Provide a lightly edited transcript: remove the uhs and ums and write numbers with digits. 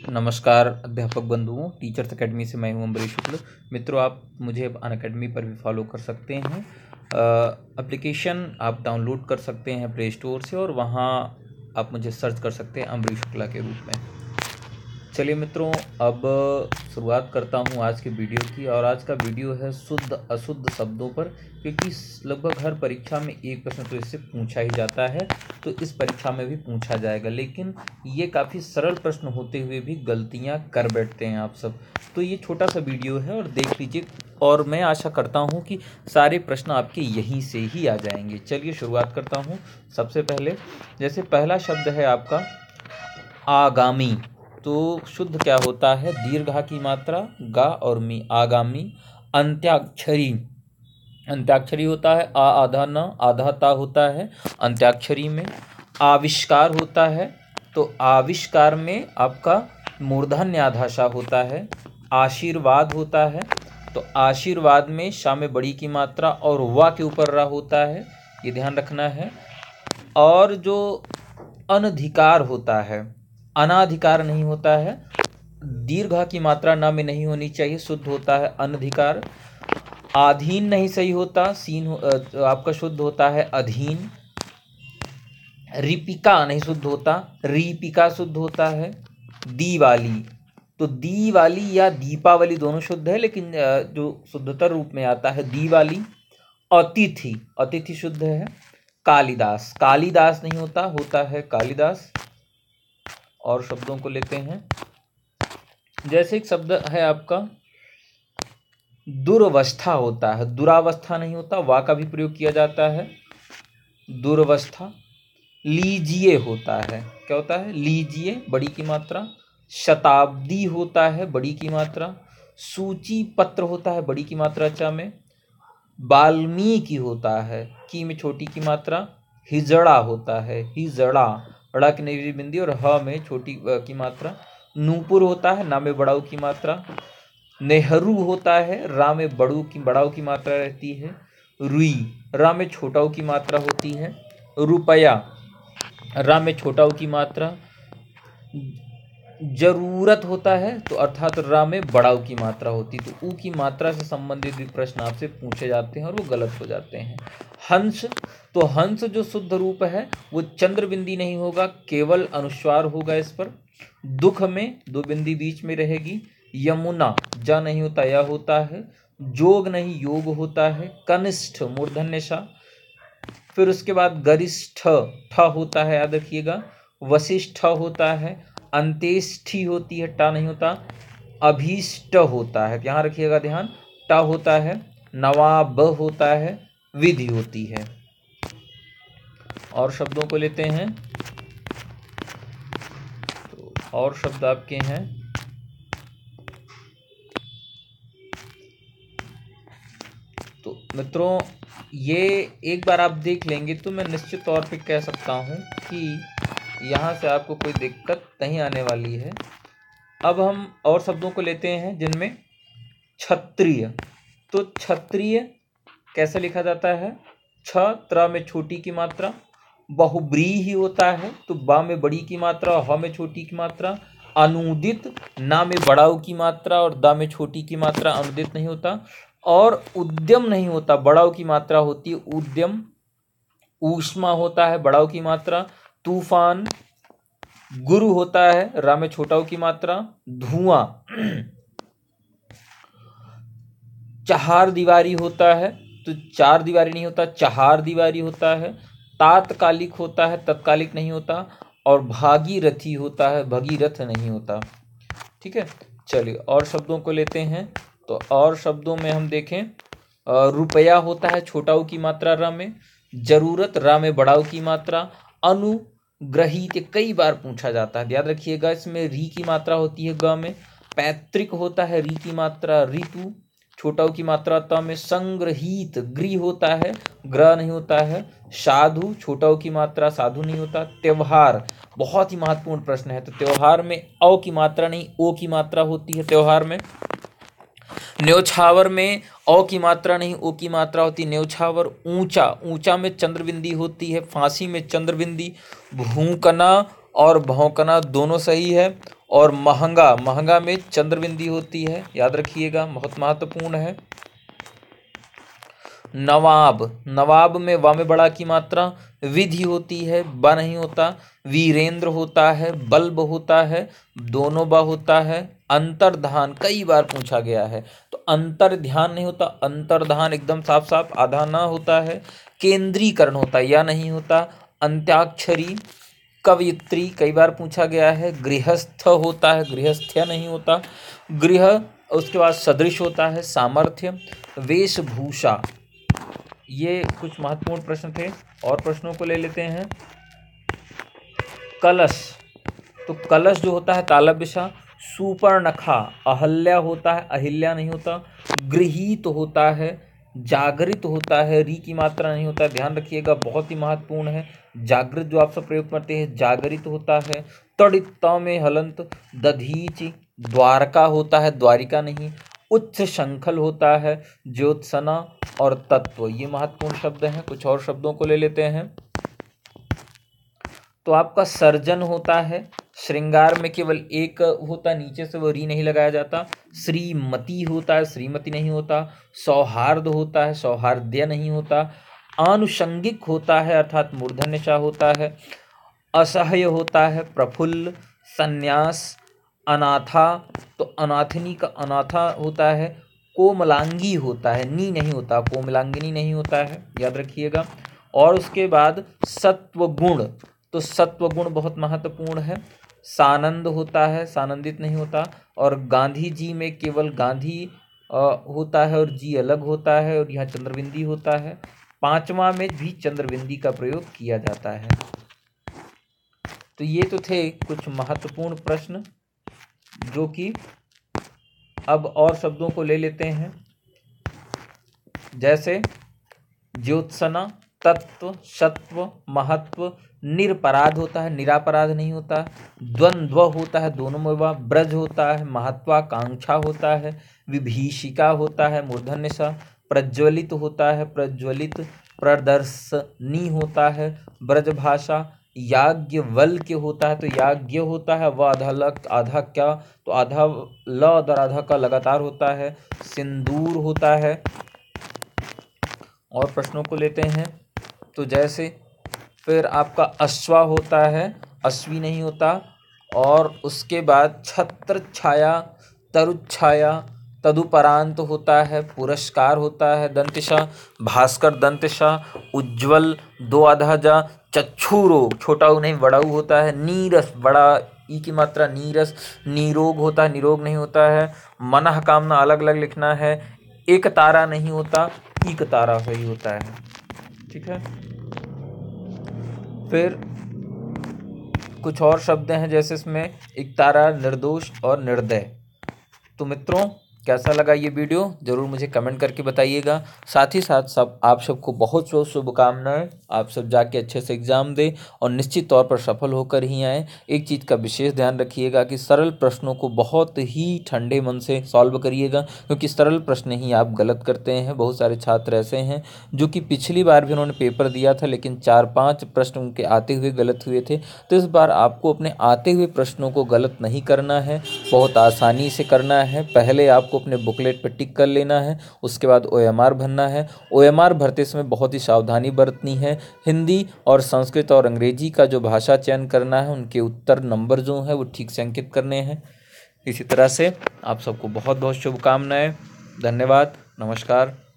नमस्कार अध्यापक बंधुओं, टीचर्स एकेडमी से मैं हूं अम्बरीश शुक्ल। मित्रों, आप मुझे अनअकैडमी पर भी फॉलो कर सकते हैं। एप्लीकेशन आप डाउनलोड कर सकते हैं प्ले स्टोर से और वहां आप मुझे सर्च कर सकते हैं अम्बरीश शुक्ला के रूप में। चलिए मित्रों, अब शुरुआत करता हूं आज के वीडियो की। और आज का वीडियो है शुद्ध अशुद्ध शब्दों पर, क्योंकि लगभग हर परीक्षा में एक प्रश्न तो इससे पूछा ही जाता है, तो इस परीक्षा में भी पूछा जाएगा। लेकिन ये काफ़ी सरल प्रश्न होते हुए भी गलतियां कर बैठते हैं आप सब। तो ये छोटा सा वीडियो है और देख लीजिए, और मैं आशा करता हूँ कि सारे प्रश्न आपके यहीं से ही आ जाएंगे। चलिए शुरुआत करता हूँ। सबसे पहले जैसे पहला शब्द है आपका आगामी, तो शुद्ध क्या होता है? दीर्घा की मात्रा गा और मी, आगामी। अंत्याक्षरी, अंत्याक्षरी होता है आ आधा न, आधा ता होता है अंत्याक्षरी में। आविष्कार होता है, तो आविष्कार में आपका मूर्धन्य आधाशा होता है। आशीर्वाद होता है, तो आशीर्वाद में शा में बड़ी की मात्रा और वा के ऊपर रा होता है, ये ध्यान रखना है। और जो अनधिकार होता है, अनाधिकार नहीं होता है, दीर्घा की मात्रा ना में नहीं होनी चाहिए, शुद्ध होता है अनधिकार। आधीन नहीं सही होता, आपका शुद्ध होता है अधीन। रिपिका नहीं शुद्ध होता, रीपिका शुद्ध होता है। दीवाली, तो दीवाली या दीपावली दोनों शुद्ध है, लेकिन जो शुद्धतर रूप में आता है दीवाली। अतिथि, अतिथि शुद्ध है। कालिदास, कालिदास नहीं होता, होता है कालिदास। और शब्दों को लेते हैं। जैसे एक शब्द है आपका दुर्वस्था होता है, दुरावस्था नहीं होता, वा का भी प्रयोग किया जाता है, दुर्वस्था। लीजिए होता है, क्या होता है? लीजिए, बड़ी की मात्रा। शताब्दी होता है, बड़ी की मात्रा। सूची पत्र होता है, बड़ी की मात्रा चा में। वाल्मीकि होता है, की में छोटी की मात्रा। हिजड़ा होता है, हिजड़ा, ड़ा की नई बिंदी और ह में छोटी की मात्रा। नूपुर होता है, ना में बड़ाऊ की मात्रा। नेहरू होता है, रा में बड़ाऊ की मात्रा रहती है। रुई, रा में छोटाऊ की मात्रा होती है। रुपया, रा में छोटाऊ की मात्रा। जरूरत होता है, तो अर्थात रा में बड़ाऊ की मात्रा होती है। तो ऊ की मात्रा से संबंधित भी प्रश्न आपसे पूछे जाते हैं और वो गलत हो जाते हैं। हंस, तो हंस जो शुद्ध रूप है वो चंद्र बिंदी नहीं होगा, केवल अनुस्वार होगा इस पर। दुख में दो बिंदी बीच में रहेगी। यमुना, जा नहीं होता, या होता है। जोग नहीं, योग होता है। कनिष्ठ, मूर्धन्य सा। फिर उसके बाद गरिष्ठ, ठ होता है, याद रखिएगा। वशिष्ठ होता है। अंत्येष्टि होती है, टा नहीं होता। अभीष्ट होता है, यहाँ रखिएगा ध्यान, टा होता है। नवाब होता है। विधि होती है। और शब्दों को लेते हैं। तो और शब्द आपके हैं, तो मित्रों ये एक बार आप देख लेंगे तो मैं निश्चित तौर पे कह सकता हूँ कि यहाँ से आपको कोई दिक्कत नहीं आने वाली है। अब हम और शब्दों को लेते हैं, जिनमें क्षत्रिय, तो क्षत्रिय कैसे लिखा जाता है? छ त्र में छोटी की मात्रा। बहुब्रीहि होता है, तो बा में बड़ी की मात्रा और ह में छोटी की मात्रा। अनुदित, ना में बड़ाऊ की मात्रा और दा में छोटी की मात्रा, अनुदित नहीं होता। और उद्यम नहीं होता, बड़ाऊ की मात्रा होती है उद्यम। ऊष्मा होता है, बड़ाऊ की मात्रा। तूफान। गुरु होता है, रा में छोटाऊ की मात्रा। धुआं, चहार दीवारी होता है, तो चार दीवारी नहीं होता, चहार दीवारी होता है। तात्कालिक होता है, तत्कालिक नहीं होता। और भागीरथी होता है, भगीरथ नहीं होता। ठीक है, चलिए और शब्दों को लेते हैं। तो और शब्दों में हम देखें, रुपया होता है, छोटाऊ की मात्रा रा में। जरूरत, रा में बड़ाऊ की मात्रा। अनुग्रहित कई बार पूछा जाता है, याद रखिएगा, इसमें री की मात्रा होती है ग में। पैतृक होता है, री की मात्रा ऋतु, छोटाऊ की मात्रा त में। संग्रहित, गृह होता है, ग्रह नहीं होता है। साधु, छोटाऊ की मात्रा, साधु नहीं होता। त्योहार, बहुत ही महत्वपूर्ण प्रश्न है, तो त्योहार में औ की मात्रा नहीं, ओ की मात्रा होती है त्योहार में। न्योछावर में औ की मात्रा नहीं, ओ की मात्रा होती न्योछावर। ऊंचा, ऊंचा में चंद्रबिंदी होती है, फांसी में चंद्रबिंदी। भूकना और भौंकना दोनों सही है। और महंगा, महंगा में चंद्रबिंदी होती है, याद रखिएगा, बहुत महत्वपूर्ण है। नवाब, नवाब में वा में बड़ा की मात्रा, विधि होती है, ब नहीं होता। वीरेंद्र होता है, बल्ब होता है, दोनों ब होता है। अंतर्धान कई बार पूछा गया है, तो अंतर ध्यान नहीं होता, अंतर्धान एकदम साफ साफ आधा ना होता है। केंद्रीकरण होता है, या नहीं होता। अंत्याक्षरी, कवयित्री कई बार पूछा गया है। गृहस्थ होता है, गृहस्थ्य नहीं होता। गृह, उसके बाद सदृश होता है, सामर्थ्य। वेशभूषा, ये कुछ महत्वपूर्ण प्रश्न थे। और प्रश्नों को ले लेते हैं। कलश, तो कलश जो होता है तालव्यशा। सुपर्णखा, अहल्या होता है, अहिल्या नहीं होता। गृहीत होता है, जागृत होता है, री की मात्रा नहीं होता, ध्यान रखिएगा, बहुत ही महत्वपूर्ण है। जागृत जो आप सब प्रयोग करते हैं, जागृत होता है। तड़ित, त में हलंत। दधीचि, द्वारका होता है, द्वारिका नहीं। उच्च शंखल होता है, ज्योत्सना और तत्व, ये महत्वपूर्ण शब्द हैं। कुछ और शब्दों को ले लेते हैं। तो आपका सर्जन होता है, श्रृंगार में केवल एक होता, नीचे से वो री नहीं लगाया जाता। श्रीमती होता है, श्रीमती नहीं होता। सौहार्द होता है, सौहार्द्य नहीं होता। आनुषंगिक होता है, अर्थात मूर्धन्यशा होता है। असह्य होता है, प्रफुल्ल। संन्यास, अनाथा, तो अनाथिनी का अनाथा होता है। कोमलांगी होता है, नी नहीं होता, कोमलांगिनी नहीं होता है, याद रखिएगा। और उसके बाद सत्वगुण, तो सत्वगुण बहुत महत्वपूर्ण है। सानंद होता है, सानंदित नहीं होता। और गांधी जी में केवल गांधी होता है और जी अलग होता है, और यहाँ चंद्रबिंदी होता है। पांचवा में भी चंद्रबिंदी का प्रयोग किया जाता है। तो ये तो थे कुछ महत्वपूर्ण प्रश्न, जो कि अब और शब्दों को ले लेते हैं। जैसे ज्योत्सना, तत्व, सत्व, महत्व। निरपराध होता है, निरापराध नहीं होता। द्वंद्व होता है, दोनों में वह। ब्रज होता है, महत्वाकांक्षा होता है। विभीषिका होता है, मूर्धन्य सा। प्रज्वलित होता है, प्रज्वलित। प्रदर्शनी होता है, ब्रजभाषा। याज्ञवल्क्य होता है, तो याज्ञ होता है, वह आधा ल, आधा क्या, तो आधा ल और आधा का लगातार होता है। सिंदूर होता है। और प्रश्नों को लेते हैं। तो जैसे फिर आपका अश्वा होता है, अश्वी नहीं होता। और उसके बाद छत्र छाया, तरुच्छाया, तदुपरांत होता है। पुरस्कार होता है, दंतिशा। भास्कर, दंतिशा। उज्ज्वल, दो आधा जा। चक्षु रोग, छोटा ऊ नहीं, बड़ा ऊ होता है। नीरस, बड़ा ई की मात्रा, नीरस। निरोग होता है, निरोग नहीं होता है। मनः कामना अलग अलग लिखना है। एक तारा नहीं होता, एक तारा सही होता है, ठीक है। फिर कुछ और शब्द हैं, जैसे इसमें एक तारा, निर्दोष और निर्दय। तो मित्रों, कैसा लगा ये वीडियो ज़रूर मुझे कमेंट करके बताइएगा। साथ ही साथ सब आप सबको बहुत बहुत शुभकामनाएं। आप सब जाके अच्छे से एग्ज़ाम दें और निश्चित तौर पर सफल होकर ही आएँ। एक चीज़ का विशेष ध्यान रखिएगा कि सरल प्रश्नों को बहुत ही ठंडे मन से सॉल्व करिएगा, क्योंकि सरल प्रश्न ही आप गलत करते हैं। बहुत सारे छात्र ऐसे हैं जो कि पिछली बार भी उन्होंने पेपर दिया था, लेकिन 4-5 प्रश्न उनके आते हुए गलत हुए थे। तो इस बार आपको अपने आते हुए प्रश्नों को गलत नहीं करना है, बहुत आसानी से करना है। पहले आपको अपने बुकलेट पर टिक कर लेना है, उसके बाद OMR भरना है। OMR भरते समय बहुत ही सावधानी बरतनी है। हिंदी और संस्कृत और अंग्रेजी का जो भाषा चयन करना है, उनके उत्तर नंबर जो है वो ठीक से अंकित करने हैं। इसी तरह से आप सबको बहुत बहुत शुभकामनाएं। धन्यवाद, नमस्कार।